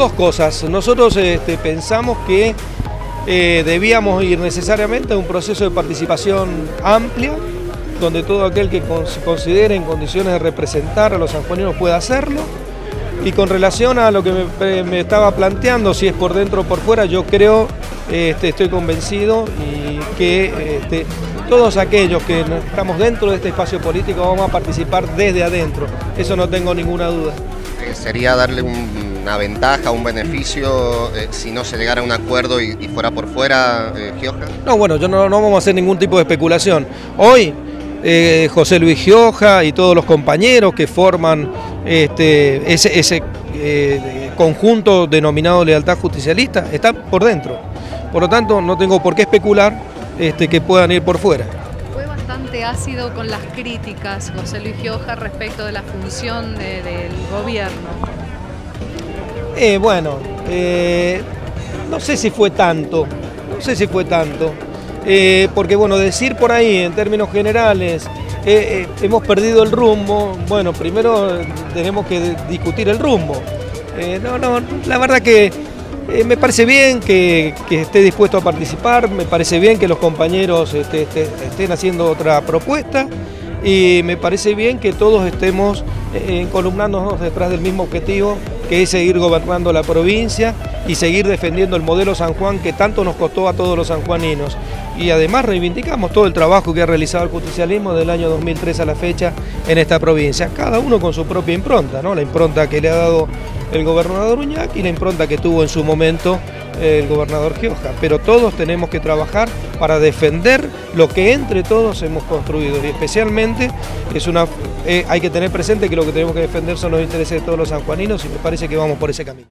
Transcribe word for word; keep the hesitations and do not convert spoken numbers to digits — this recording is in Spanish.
dos cosas. Nosotros este, pensamos que eh, debíamos ir necesariamente a un proceso de participación amplia, donde todo aquel que se considere en condiciones de representar a los sanjuaninos pueda hacerlo. Y con relación a lo que me, me estaba planteando, si es por dentro o por fuera, yo creo, este, estoy convencido y que este, todos aquellos que estamos dentro de este espacio político vamos a participar desde adentro, eso no tengo ninguna duda. ¿Sería darle un, una ventaja, un beneficio, eh, si no se llegara a un acuerdo y, y fuera por fuera, eh, Gioja? No, bueno, yo no, no vamos a hacer ningún tipo de especulación. Hoy, eh, José Luis Gioja y todos los compañeros que forman este, ese, ese eh, conjunto denominado Lealtad Justicialista están por dentro. Por lo tanto, no tengo por qué especular este, que puedan ir por fuera. Fue bastante ácido con las críticas, José Luis Gioja, respecto de la función de, del gobierno. Eh, bueno, eh, no sé si fue tanto, no sé si fue tanto, eh, porque bueno, decir por ahí en términos generales, eh, eh, hemos perdido el rumbo, bueno, primero tenemos que discutir el rumbo. Eh, no, no, la verdad que eh, me parece bien que, que esté dispuesto a participar, me parece bien que los compañeros este, este, estén haciendo otra propuesta y me parece bien que todos estemos eh, encolumnándonos detrás del mismo objetivo, que es seguir gobernando la provincia y seguir defendiendo el modelo San Juan que tanto nos costó a todos los sanjuaninos. Y además reivindicamos todo el trabajo que ha realizado el justicialismo del año dos mil tres a la fecha en esta provincia, cada uno con su propia impronta, ¿no? La impronta que le ha dado el gobernador Uñac y la impronta que tuvo en su momento el gobernador Gioja, pero todos tenemos que trabajar para defender lo que entre todos hemos construido y especialmente es una, eh, hay que tener presente que lo que tenemos que defender son los intereses de todos los sanjuaninos y me parece que vamos por ese camino.